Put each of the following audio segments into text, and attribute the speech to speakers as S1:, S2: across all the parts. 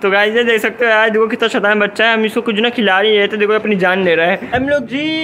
S1: तो गाइस ये देख सकते हो यार, देखो कितना शैतान बच्चा है। हम इसको कुछ ना खिला रही है तो देखो अपनी जान ले रहा है। हम लोग जी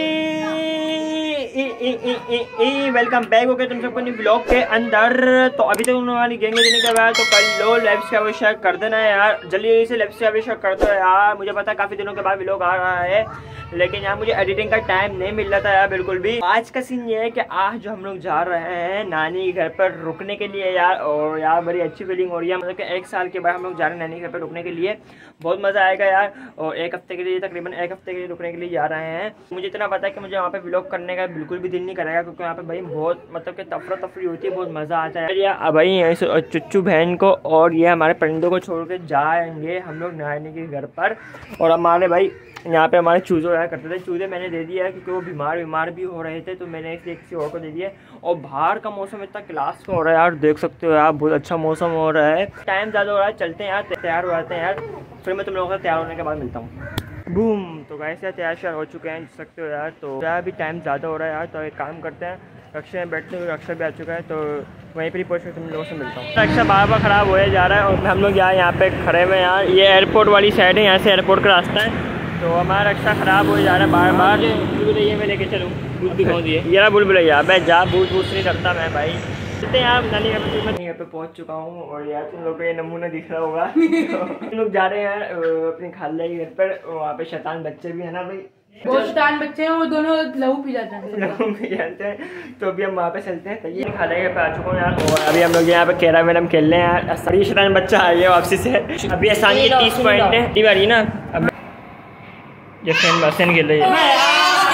S1: वेलकम बैक हो गया तुम सबको ब्लॉग के अंदर। तो अभी तक उन्होंने गेंगे देने के बाद तो कर लो, लाइव से अभिषेक कर देना है यार, जल्दी से लाइव से अभिषेक कर दो यार। मुझे पता है काफी दिनों के बाद व्लॉग आ रहा है, लेकिन यार मुझे एडिटिंग का टाइम नहीं मिल रहा था यार बिल्कुल भी। आज का सीन ये है कि आज जो हम लोग जा रहे हैं नानी के घर पर रुकने के लिए यार, और यार बड़ी अच्छी फीलिंग हो रही है। मतलब कि 1 साल के बाद हम लोग जा रहे हैं नानी के घर पर रुकने के लिए, बहुत मजा आएगा यार। और 1 हफ्ते के लिए, तकरीबन 1 हफ्ते के लिए रुकने के लिए जा रहे हैं। मुझे इतना पता है कि मुझे वहाँ पे व्लॉग करने का बिल्कुल भी दिल नहीं करेगा, क्योंकि यहाँ पे भाई बहुत मतलब कि तफरा तफरी होती है, बहुत मजा आता है यार। भाई यहीं से चुच्चू बहन को और ये हमारे परिंदों को छोड़ के जाएंगे हम लोग नानी के घर पर। और हमारे भाई यहाँ पे हमारे चूजे आया करते थे, चूजे मैंने दे दिया क्योंकि वो बीमार भी हो रहे थे, तो मैंने इसलिए किसी और को दे दिया। और बाहर का मौसम इतना क्लास हो रहा है यार, देख सकते हो यार, बहुत अच्छा मौसम हो रहा है। टाइम ज़्यादा हो रहा है, चलते हैं यार, तैयार हो जाते हैं यार, फिर मैं तुम लोगों का तैयार होने के बाद मिलता हूँ। बूम। तो गाइस यार तैयार श्यार हो चुके हैं, देख सकते हो यार। तो यार अभी टाइम ज़्यादा हो रहा है यार, तो एक काम करते हैं, रक्षा में बैठते हुए, रक्षा भी आ चुका है, तो वहीं पर ही पहुँच कर तुम लोगों से मिलता हूँ। रक्षा बार बार ख़राब हो जा रहा है और हम लोग यहाँ पे खड़े हुए हैं यार। ये एयरपोर्ट वाली साइड है, यहाँ से एयरपोर्ट का रास्ता है, तो हमारा रक्षा ख़राब हो जा रहा है बार बार। बुलबुलैया मैं लेके चलूँ, दूध दिखाऊँ दिए ये बुलबुलैया, मैं जा बूझ नहीं करता मैं भाई। चलते हैं यार नानी घर पर। मैं यहाँ पे पहुँच चुका हूँ और यार तुम लोग को ये नमूना दिख रहा होगा। हम लोग जा रहे हैं यार अपनी खाला के घर पर, वहाँ पे शैतान बच्चे भी है ना भाई,
S2: बहुत शैतान बच्चे हैं, वो दोनों लहू पी जाते हैं।
S1: तो अभी हम वहाँ पे चलते हैं। तो ये खाला के घर पे आ चुका हूँ यार, और अभी हम लोग यहाँ पे कैरा मैडम खेल रहे हैं यार। सारी शैतान बच्चा आ गया वापसी से। अभी आसानी के 30 पॉइंट है, तीन बारी ना। अब ये फैन खेल रही है,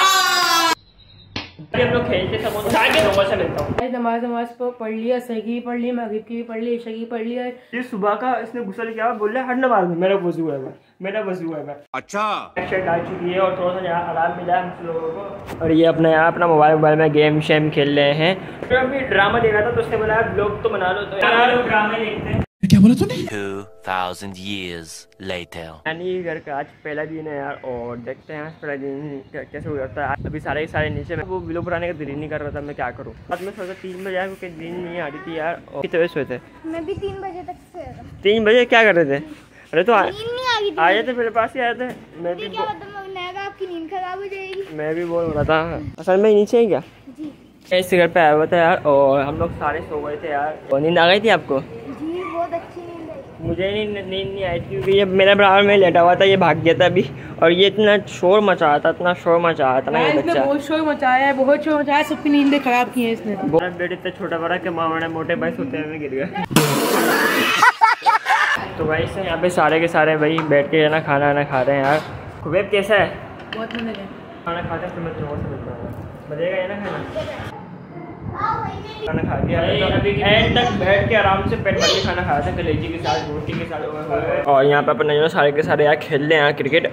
S1: हम लोग खेलते सब लोगों से मिलता हूँ।
S2: नमाज पढ़ लिया, सही पढ़ ली, मगरिब की भी पढ़ ली, ईशा की पढ़ लिया।
S1: ये सुबह का इसने गुस्सा लेके आया, बोल रहा है हर नमाज में मेरा वजू है, मेरा वजू है। अच्छा शर्ट डाल चुकी है और थोड़ा सा यहाँ आराम मिला है हम लोगों को। और ये अपना मोबाइल में गेम शेम खेल रहे हैं। तो अभी ड्रामा देख रहा था, तो उसने बोला ब्लॉग तो बना लो, तो यार ड्रामा देखते हैं।
S3: क्या बोला तूने?
S4: 2000 years later.
S1: नानी घर का आज पहला दिन है यार, और देखते हैं आज पहला दिन कैसे हो जाता है। अभी सारे नीचे में, वो व्लॉग बनाने का दिल नहीं कर रहा था, मैं क्या करूँ। बाद में सोचा 3 बजे आया, क्योंकि दिन नहीं आ रही थी यार। और कितने बजे सोए थे?
S5: मैं भी 3 बजे तक सोया था।
S1: 3 बजे क्या कर रहे थे? अरे तो आए थे, मेरे पास ही आए थे। मैं भी
S5: आपकी नींद खराब हो जाएगी।
S1: मैं भी बोल रहा था, असल में नीचे ही क्या
S5: जी
S1: इस घर पे आया हुआ था यार, और हम लोग सारे सो गए थे यार। और नींद आ गई थी आपको?
S5: जी बहुत अच्छी नींद आई।
S1: मुझे नींद नहीं आई थी, क्योंकि ये मेरा बराबर में लेटा हुआ था, ये भाग गया था अभी। और ये इतना शोर मचा रहा था, इतना शोर मचा रहा था ना ये बच्चा,
S2: बहुत शोर मचाया है, बहुत शोर मचाया, सबकी नींदें खराब की है इसने।
S1: बेटे इतना छोटा बड़ा के मामला मोटे भाई सोते हुए गिर गए। तो भाई से यहाँ पे सारे के सारे भाई बैठ के ना खाना खा रहे हैं यार। खुबैब कैसा है?
S2: बहुत मजा है
S1: खाना खाते हैं, फिर मैं तुमको से मिलता हूँ। मजेगा ये ना खाना खा दिया एंड तक बैठ के आराम से पेट भर के खाना खाया था, कलेजी के साथ, रोटी के साथ। और यहाँ पे अपने जो सारे के सारे यार खेल रहे हैं यार क्रिकेट।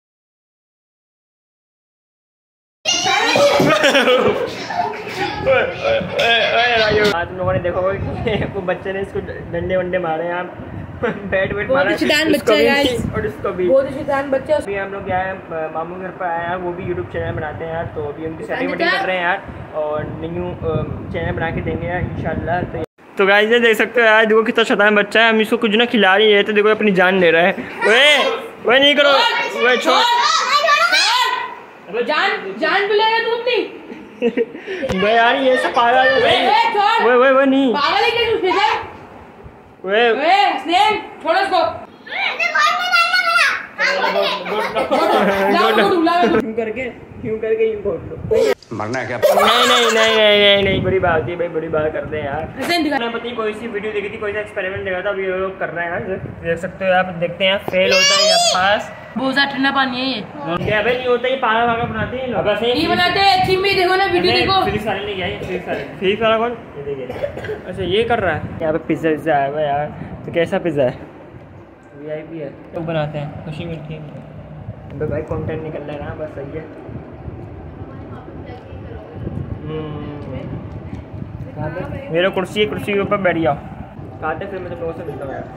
S1: तुम लोगों ने देखा होगा वो बच्चे ने इसको डंडे वंडे मारे हैं, बैट मारा
S2: शैतान बच्चा है
S1: और इसको भी
S2: बहुत शैतान बच्चा।
S1: अभी हम लोग आए मामू घर पर आए हैं, वो भी यूट्यूब चैनल बनाते हैं यार, तो अभी उनकी सेटिंग कर रहे हैं यार, और न्यू चैनल बना के देंगे यार इंशाल्लाह। तो गाइस ये देख सकते हो यार, देखो कितना शैतान बच्चा है। हम इसको कुछ ना खिला रही है, तो देखो अपनी जान ले रहा है। वे नहीं करो, वे छोड़,
S2: जान पिलाएगा दूध नहीं।
S1: वे यार ये सब पागल है, वे नहीं
S2: पागल है क्या तू?
S1: वे
S2: स्नेह छोड़ इसको।
S1: क्यों करके यूं बोल लो, मरना है क्या? नहीं बड़ी बात है भाई, बड़ी बात करते हैं यार। मैं पता कोई सी वीडियो देखी थी, कोई सा एक्सपेरिमेंट देखा था, अभी ये लोग कर रहे हैं यार, देख सकते हो आप। देखते हैं फेल होता है या पास।
S2: बहुत ज्यादा ठंडा पानी है ये।
S1: क्या भाई नहीं होता, ये पागल वागल बनाते हैं लोग।
S2: नहीं बनाते, अच्छी में देखो ना वीडियो देखो।
S1: फ्रीज वाले नहीं गए, फ्रीज वाला कौन? ये देखिए, अच्छा ये कर रहा है। यहाँ पे पिज्जा आया हुआ यार, तो कैसा पिज्जा है? VIP है, तो बनाते हैं, खुशी मिलती है भाई। कंटेंट निकल रहा है ना, बस सही है। मेरा कुर्सी के ऊपर बैठ जाओ, खाते फिर मैं तो लोगों से मिलता हूँ।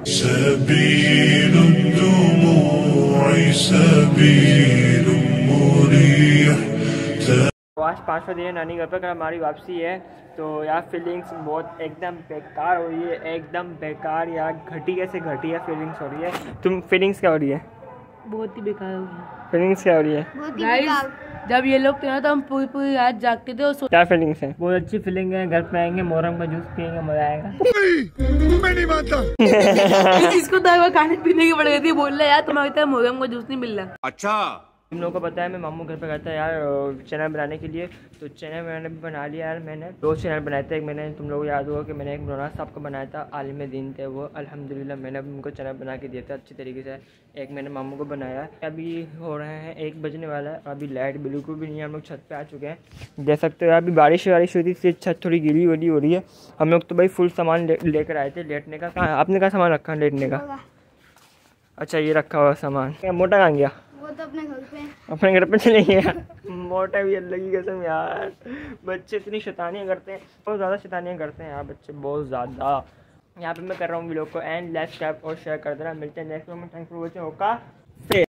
S1: आज 5वां दिन है नानी घर पर, हमारी वापसी है। तो यार फीलिंग्स बहुत एकदम बेकार हो रही है, एकदम बेकार यार, घटिया से घटिया फीलिंग्स हो रही है। तुम फीलिंग्स क्या हो रही है?
S2: बहुत ही बेकार हो गया।
S1: फीलिंग्स क्या हो रही है?
S5: बहुत ही
S2: गाइस
S5: बेकार।
S2: जब ये लोग थे ना तो हम पूरी पूरी रात जागते थे और
S1: क्या फीलिंग्स है? बहुत अच्छी फीलिंग है, घर पे आएंगे मोहर्रम का जूस पियेंगे, मजा आएगा।
S3: मैं नहीं मानता।
S2: इसको तो खाने पीने की पड़ गई थी, बोल रहा यार तुम्हारी तरह मोहर्रम का जूस नहीं मिल रहा।
S3: अच्छा
S1: तुम लोगों को पता है मैं मामू घर पे गया था यार चैनल बनाने के लिए, तो चैनल मैंने भी बना लिया यार। मैंने 2 चैनल बनाए थे। एक मैंने, तुम लोगों को याद होगा कि मैंने एक नौराज साहब का बनाया था, आलिम दीन थे वो, अल्हम्दुलिल्लाह मैंने भी उनको चैनल बना के दिया था अच्छी तरीके से। एक मैंने मामू को बनाया। अभी हो रहे हैं 1 बजने वाला है, अभी लाइट बिल्कुल भी नहीं है, हम लोग छत पर आ चुके हैं। देख सकते हो अभी बारिश हुई थी, छत थोड़ी गीली वली हो रही है। हम लोग तो भाई फुल सामान लेकर आए थे लेटने का। कहाँ आपने कहाँ सामान रखा है लेटने का? अच्छा ये रखा हुआ सामान। क्या मोटा कहाँ गया?
S5: वो तो अपने घर पे है।
S1: अपने घर पे चले गए यार। मोटा भी अल्लाह की कसम यार, बच्चे इतनी शैतानियाँ करते हैं, बहुत ज़्यादा शैतानियाँ करते हैं यार बच्चे, बहुत ज़्यादा। यहाँ पे मैं कर रहा हूँ वीडियो को एंड लाइक सब्सक्राइब और शेयर कर देना। मिलते हैं नेक्स्ट वीडियो में। Thanks for watching. ओका।